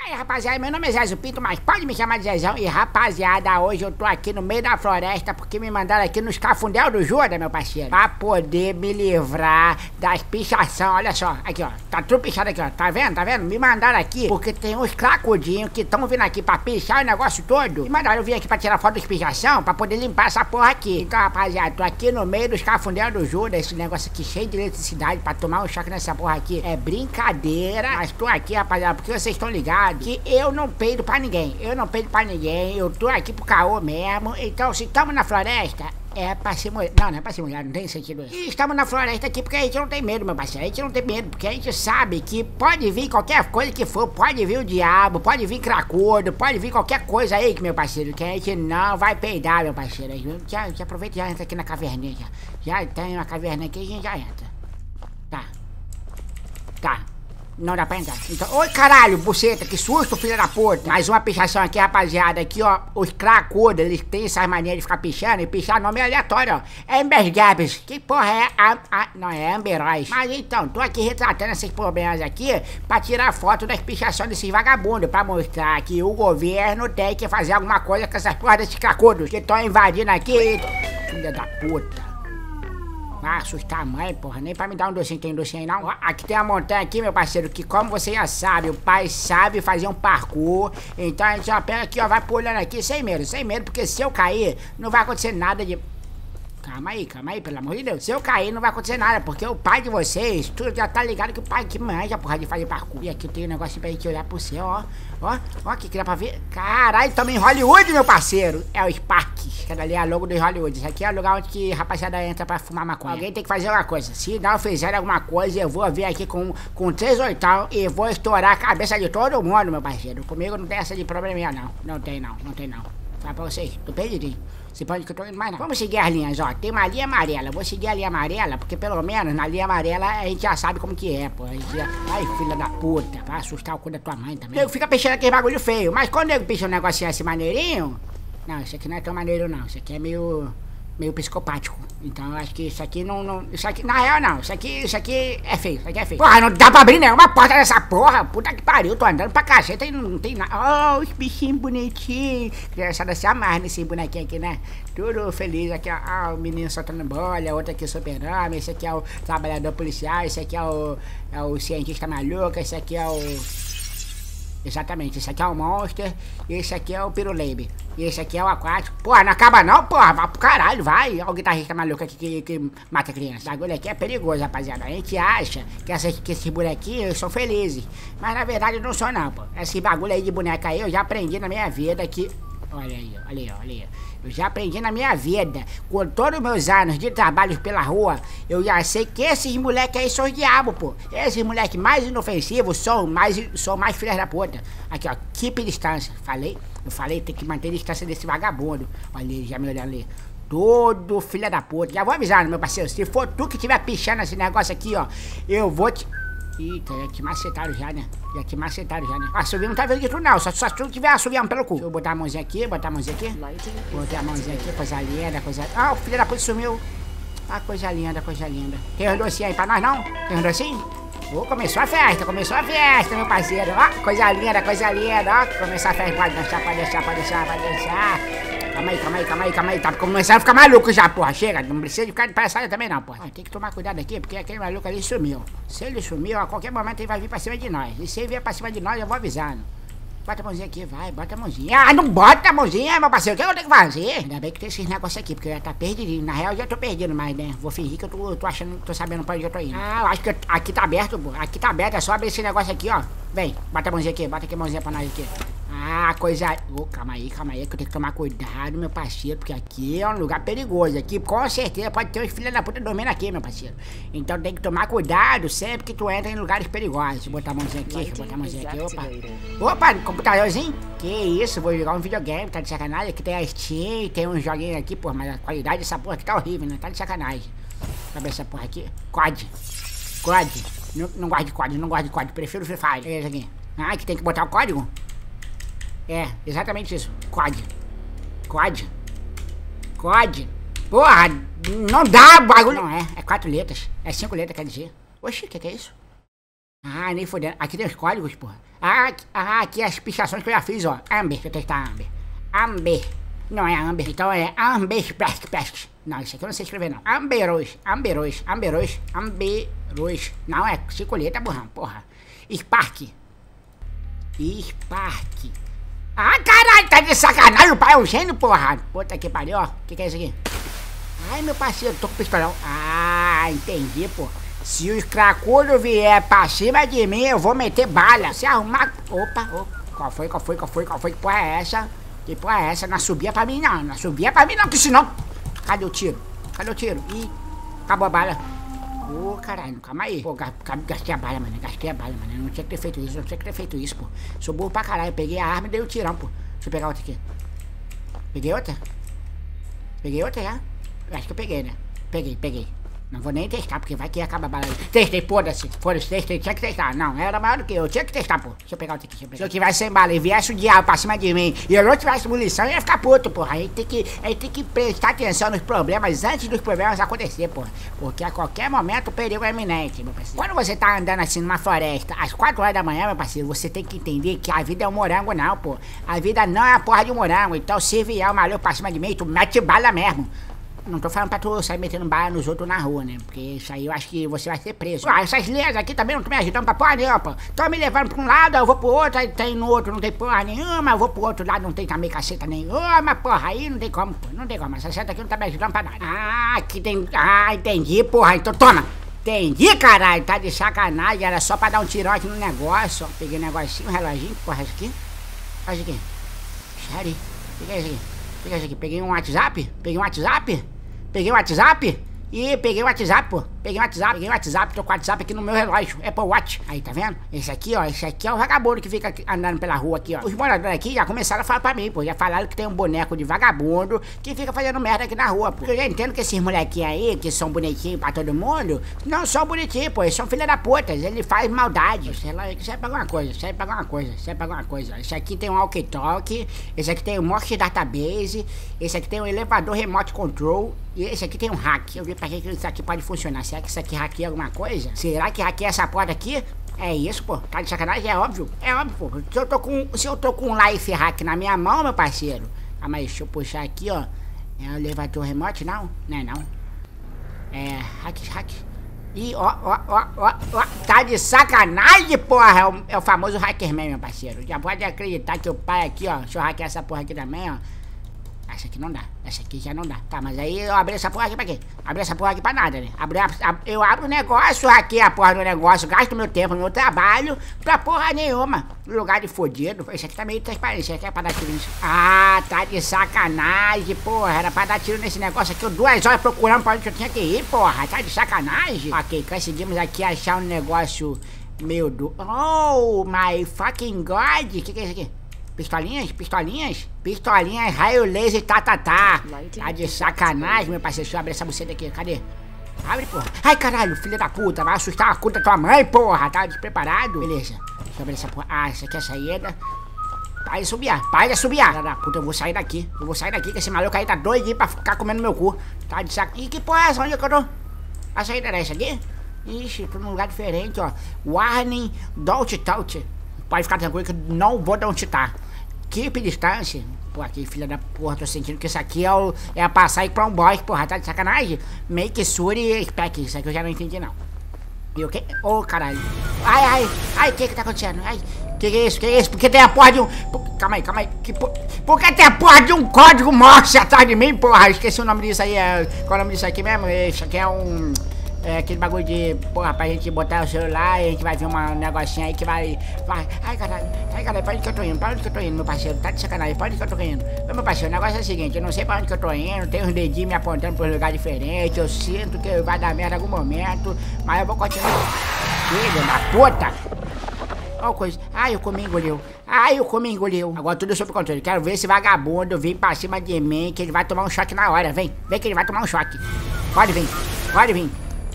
Aí, rapaziada, meu nome é Zezo Pinto, mas pode me chamar de Zezão. E, rapaziada, hoje eu tô aqui no meio da floresta porque me mandaram aqui nos Cafundel do Judas, meu parceiro, pra poder me livrar das pichação. Olha só, aqui, ó, tá tudo pichado aqui, ó, tá vendo, tá vendo? Me mandaram aqui porque tem uns cracudinhos que estão vindo aqui pra pichar o negócio todo. E mandaram eu vir aqui pra tirar foto dos pichação, pra poder limpar essa porra aqui. Então, rapaziada, tô aqui no meio dos Cafundel do Judas, esse negócio aqui cheio de eletricidade pra tomar um choque nessa porra aqui. É brincadeira, mas tô aqui, rapaziada, porque vocês estão ligados que eu não peido pra ninguém, eu tô aqui pro caô mesmo. Então, se estamos na floresta, é pra se molhar. Não é pra se molhar, não tem sentido isso. E estamos na floresta aqui porque a gente não tem medo, meu parceiro. A gente não tem medo, porque a gente sabe que pode vir qualquer coisa que for. Pode vir o diabo, pode vir cracudo, pode vir qualquer coisa aí, meu parceiro, que a gente não vai peidar, meu parceiro. Já aproveita e já entra aqui na caverninha. Já tem uma caverninha aqui e a gente já entra. Tá. Não dá pra entrar. Então, oi, caralho, buceta, que susto, filha da puta. Mais uma pichação aqui, rapaziada. Aqui, ó, os cracudos, eles têm essas maneiras de ficar pichando e pichar nome aleatório, ó. Amber Gabbs. Que porra é? Não, é Amberóis. Mas então, tô aqui retratando esses problemas aqui pra tirar foto das pichações desses vagabundos, pra mostrar que o governo tem que fazer alguma coisa com essas porras desses cracudos que estão invadindo aqui. Filha da puta. Ah, assustar a mãe, porra, nem pra me dar um docinho, tem docinho aí não. Ó, aqui tem uma montanha aqui, meu parceiro, que como você já sabe, o pai sabe fazer um parkour. Então a gente já pega aqui, ó, vai pulando aqui sem medo, porque se eu cair, não vai acontecer nada de... Calma aí, pelo amor de Deus. Se eu cair, não vai acontecer nada, porque o pai de vocês, tu já tá ligado que o pai que manja, porra, de fazer parkour. E aqui tem um negócio pra gente olhar pro céu, ó, aqui que dá pra ver. Caralho, tamo em Hollywood, meu parceiro. É o Sparks, que ali é a logo do Hollywood. Isso aqui é o lugar onde que a rapaziada entra pra fumar maconha. Alguém tem que fazer alguma coisa. Se não fizer alguma coisa, eu vou vir aqui com 3 oitão e vou estourar a cabeça de todo mundo, meu parceiro. Comigo não tem essa de probleminha, não. Não tem não. Fala pra vocês, tô perdidinho. Você pode que eu tô indo mais não. Vamos seguir as linhas, ó. Tem uma linha amarela. Vou seguir a linha amarela, porque pelo menos na linha amarela a gente já sabe como que é, pô. A gente já... Ai, filha da puta. Vai assustar o cu da tua mãe também. Nego fica pichando aquele bagulho feio. Mas quando o nego picha um negocinho assim maneirinho... Não, isso aqui não é tão maneiro não. Isso aqui é meio psicopático. Então eu acho que isso aqui não... Isso aqui, na real não. Isso aqui é feio. Isso aqui é feio. Porra, não dá pra abrir nenhuma porta dessa porra. Puta que pariu. Tô andando pra caceta e não tem nada. Oh, os bichinhos bonitinhos. Criançada se amarra nesse bonequinho aqui, né? Tudo feliz. Aqui, ó. O menino soltando bola. Outro aqui, o super-homem. Esse aqui é o trabalhador policial. Esse aqui é o cientista maluco. Esse aqui é o... Exatamente, esse aqui é o Monster, esse aqui é o Piruleibe, e esse aqui é o Aquático. Porra, não acaba não, porra, vai pro caralho, vai. Olha o guitarrista maluco aqui que mata criança. O bagulho aqui é perigoso, rapaziada. A gente acha que esses bonequinhos são felizes, mas na verdade não são não, pô. Esse bagulho aí de boneca aí eu já aprendi na minha vida que... Olha aí. Eu já aprendi na minha vida, com todos os meus anos de trabalho pela rua, eu já sei que esses moleques aí são os diabos, pô. Esses moleques mais inofensivos são mais filhas da puta. Aqui, ó, keep distância. Eu falei, tem que manter distância desse vagabundo. Olha ele, já me olhando ali. Todo filha da puta. Já vou avisando, meu parceiro, se for tu que tiver pichando esse negócio aqui, ó, eu vou te... Eita, já te macetaram já, né? Assovio não tá vendo de tu não, só se tu tiver assoviando pelo cu. Deixa eu botar a mãozinha aqui, Botei a mãozinha aqui, coisa linda, Ah, o filho da puta sumiu. Ah, coisa linda. Tem um docinho aí pra nós, não? Tem um docinho? Começou a festa, meu parceiro. Ó, coisa linda, ó. Começou a festa, pode deixar. Calma aí, tá começando a ficar maluco já, porra, chega, não precisa de ficar de palhaçada também não, porra. Tem que tomar cuidado aqui, porque aquele maluco ali sumiu. Se ele sumiu, a qualquer momento ele vai vir pra cima de nós, e se ele vier pra cima de nós, eu vou avisando. Bota a mãozinha aqui, vai, bota a mãozinha. Ah, não bota a mãozinha, meu parceiro, o que eu tenho que fazer? Ainda bem que tem esses negócios aqui, porque eu já tá perdido, na real eu já tô perdido, mas né, vou fingir que eu tô sabendo pra onde eu tô indo. Ah, eu acho que aqui tá aberto, pô, é só abrir esse negócio aqui, ó. Vem, bota a mãozinha aqui, bota aqui a mãozinha pra nós aqui. Ah, coisa... calma aí, que eu tenho que tomar cuidado, meu parceiro, porque aqui é um lugar perigoso. Aqui, com certeza, pode ter uns filhos da puta dormindo aqui, meu parceiro. Então tem que tomar cuidado sempre que tu entra em lugares perigosos. Deixa eu botar a mãozinha aqui, Opa, computadorzinho? Que isso, vou jogar um videogame, tá de sacanagem? Aqui tem a Steam, tem uns joguinhos aqui, porra, mas a qualidade dessa porra aqui tá horrível, né? Tá de sacanagem. Deixa essa porra aqui. COD. Não gosto de COD, prefiro Free Fire. Esse aqui. Ah, que tem que botar o código? É, exatamente isso. COD. Porra, não dá bagulho. Não é 4 letras. É 5 letras, quer dizer. Oxi, o que é isso? Ah, nem fodendo. Aqui tem os códigos, porra. Aqui as pichações que eu já fiz, ó. Amber, deixa eu testar Amber. Amber. Não é Amber, então é Amber Pest. Não, isso aqui eu não sei escrever, não. Amberos. Não, é 5 letras, burrão, porra. Spark. Ah, caralho, tá de sacanagem, o pai é um gênio, porra. Puta que pariu, ó. Que é isso aqui? Ai, meu parceiro, tô com pistolão. Ah, entendi, pô. Se os cracudos vier pra cima de mim, eu vou meter bala. Se arrumar... Opa. Qual foi? Que porra é essa? Não subia pra mim, não. Que senão... Cadê o tiro? Ih, acabou a bala. Ô, caralho, calma aí. Pô, gastei a bala, mano. Eu não tinha que ter feito isso, pô. Sou burro pra caralho. Eu peguei a arma e dei o tirão, pô. Deixa eu pegar outra aqui. Peguei outra já? Eu acho que eu peguei, né? Peguei. Não vou nem testar, porque vai que acaba a bala aí. Testei, foda-se, testei, tinha que testar. Não, era maior do que eu tinha que testar, pô. Deixa eu pegar outra aqui, Se eu tivesse sem bala e viesse o diabo pra cima de mim e eu não tivesse munição, eu ia ficar puto, porra. Aí tem que prestar atenção nos problemas antes dos problemas acontecer, porra. Porque a qualquer momento o perigo é iminente, meu parceiro. Quando você tá andando assim numa floresta, às 4 horas da manhã, meu parceiro, você tem que entender que a vida é um morango, não, pô. A vida não é a porra de um morango. Então se vier o maluco pra cima de mim, tu mete bala mesmo. Não tô falando pra tu sair metendo bala nos outros na rua, né? Porque isso aí eu acho que você vai ser preso. Ah, essas leis aqui também não estão me ajudando pra porra nenhuma, pô. Tão me levando pra um lado, eu vou pro outro, aí tem no outro, não tem porra nenhuma, eu vou pro outro lado, não tem também caceta nenhuma, porra, aí não tem como, pô. Não tem como, essa seta aqui não tá me ajudando pra nada. Ah, aqui tem... Ah, entendi, porra, então toma. Entendi, caralho, tá de sacanagem, era só pra dar um tirão aqui no negócio, ó. Peguei um negocinho, um reloginho, porra, isso aqui. Olha isso aqui. Sério, o que é isso aqui? Peguei um WhatsApp? Peguei o WhatsApp? Ih, peguei o WhatsApp, pô. Peguei o WhatsApp, tô com o WhatsApp aqui no meu relógio, Apple Watch. Aí, tá vendo? Esse aqui é o vagabundo que fica andando pela rua aqui, ó. Os moradores aqui já começaram a falar pra mim, pô. Já falaram que tem um boneco de vagabundo que fica fazendo merda aqui na rua, pô. Eu já entendo que esses molequinhos aí, que são bonitinhos pra todo mundo, não são bonitinhos, pô. Eles são filha da puta, ele faz maldade. Sei lá, serve pra alguma coisa. Esse aqui tem um walkie-talkie, esse aqui tem um Morse Database, esse aqui tem um elevador remote control, e esse aqui tem um hack. Eu vi pra que isso aqui pode funcionar. Será que isso aqui hackeia alguma coisa? Será que hackeia essa porta aqui? É isso, pô. Tá de sacanagem? É óbvio, pô. Se eu tô com um life hack na minha mão, meu parceiro. Ah, mas deixa eu puxar aqui, ó. É o elevador remote? Não? Não é não. É... Hack. Ih, ó. Tá de sacanagem, porra. É o famoso Hackerman, meu parceiro. Já pode acreditar que o pai aqui, ó. Deixa eu hackear essa porra aqui também, ó. Essa aqui não dá, essa aqui já não dá. Tá, mas aí eu abri essa porra aqui pra quê? Abri essa porra aqui pra nada, né? Eu abro o negócio, hackeio a porra do negócio, gasto meu tempo, meu trabalho, pra porra nenhuma. Lugar de fodido. Esse aqui tá meio transparente, esse aqui é pra dar tiro nisso. Ah, tá de sacanagem, porra. Era pra dar tiro nesse negócio aqui, eu 2 horas procurando pra onde eu tinha que ir, porra. Tá de sacanagem? Ok, conseguimos aqui achar um negócio meio do... Oh, my fucking God. Que é isso aqui? Pistolinhas, raio laser, tá. Tá de sacanagem, meu parceiro. Deixa eu abrir essa buceta aqui, cadê? Abre, porra. Ai, caralho, filha da puta, vai assustar a puta da tua mãe, porra. Tá despreparado? Beleza, deixa eu abrir essa porra. Ah, essa aqui é a saída. Para de subir. Filha da puta, eu vou sair daqui, que esse maluco aí tá doido pra ficar comendo meu cu. Tá de sacanagem. Ih, que porra é essa? Onde é que eu tô? A saída era essa aqui? Ixi, tô num lugar diferente, ó. Warning, don't touch. Pode ficar tranquilo que eu não vou dar um titar. Keep distância. Pô, aqui, filha da porra, tô sentindo que isso aqui é a passagem pra um boss, porra, tá de sacanagem? Make sure e spec, isso aqui eu já não entendi, não. E o que? Ô, caralho. Ai, o que tá acontecendo? Ai, que é isso? Porque tem a porra de um... Calma aí. Porque tem a porra de um código Morse atrás de mim, porra? Esqueci o nome disso aí, qual é o nome disso aqui mesmo? Isso aqui é um... É aquele bagulho de, porra, pra gente botar o celular e a gente vai ver um negocinho aí que vai... Ai, caralho, pra onde que eu tô indo, meu parceiro? Tá de sacanagem, pra onde que eu tô indo? Meu parceiro, o negócio é o seguinte, eu não sei pra onde que eu tô indo, tem uns dedinhos me apontando pra um lugar diferente, eu sinto que vai dar merda em algum momento, mas eu vou continuar. Filho da puta! Ó coisa, eu comi e engoliu. Agora tudo sob controle, quero ver esse vagabundo vir pra cima de mim, que ele vai tomar um choque na hora, vem que ele vai tomar um choque. Pode vir.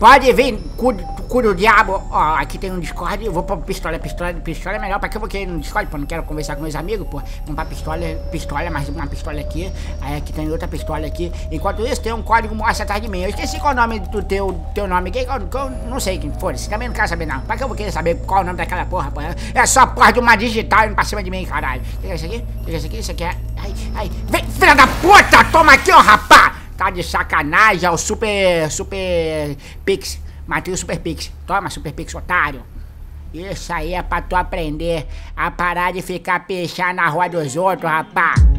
Pode vir, cu do diabo. Ó, aqui tem um Discord, eu vou pra pistola é melhor. Pra que eu vou querer no Discord, pô? Não quero conversar com meus amigos, pô. Vamos pra pistola, mais uma pistola aqui. Aí aqui tem outra pistola aqui. Enquanto isso, tem um código morse atrás de mim. Eu esqueci qual é o nome do teu nome aqui, que eu não sei quem for. Você também não quero saber, não. Pra que eu vou querer saber qual é o nome daquela porra, pô? É só porra de uma digital indo pra cima de mim, caralho. Pega isso aqui, isso aqui é... Ai, vem, filha da puta! Toma aqui, ó, rapá! Tá de sacanagem, ó, o Super Pix. Matei o Super Pix. Toma, Super Pix, otário. Isso aí é pra tu aprender a parar de ficar pichando na rua dos outros, rapá.